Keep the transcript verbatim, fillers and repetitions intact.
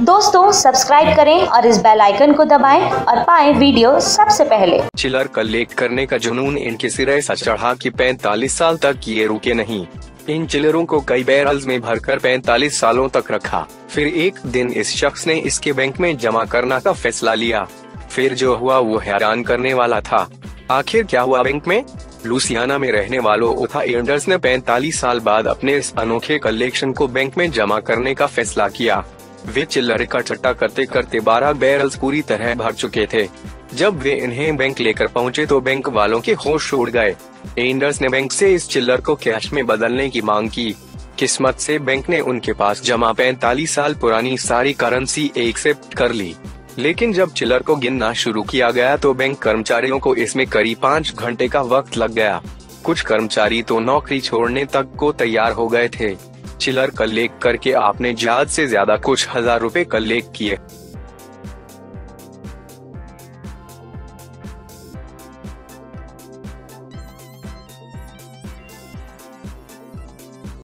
दोस्तों सब्सक्राइब करें और इस बेल आइकन को दबाएं और पाएं वीडियो सबसे पहले। चिलर कलेक्ट करने का जुनून इनके सिर ऐसा चढ़ा कि पैंतालीस साल तक ये रुके नहीं। इन चिलरों को कई बैरल्स में भरकर पैंतालीस सालों तक रखा। फिर एक दिन इस शख्स ने इसके बैंक में जमा करने का फैसला लिया। फिर जो हुआ वो हैरान करने वाला था। आखिर क्या हुआ बैंक में? लुसियाना में रहने वालों ओथा एंडर्स ने पैंतालीस साल बाद अपने इस अनोखे कलेक्शन को बैंक में जमा करने का फैसला किया। वे चिल्लर इकट्ठा करते करते बारह बैरल्स पूरी तरह भर चुके थे। जब वे इन्हें बैंक लेकर पहुंचे तो बैंक वालों के होश उड़ गए। एंडर्स ने बैंक से इस चिल्लर को कैश में बदलने की मांग की। किस्मत से बैंक ने उनके पास जमा पैंतालीस साल पुरानी सारी करेंसी एक्सेप्ट कर ली। लेकिन जब चिल्लर को गिनना शुरू किया गया तो बैंक कर्मचारियों को इसमें करीब पाँच घंटे का वक्त लग गया। कुछ कर्मचारी तो नौकरी छोड़ने तक को तैयार हो गए थे। चिल्लर कलेक्ट करके आपने ज्यादा से ज्यादा कुछ हजार रुपए कलेक्ट किए।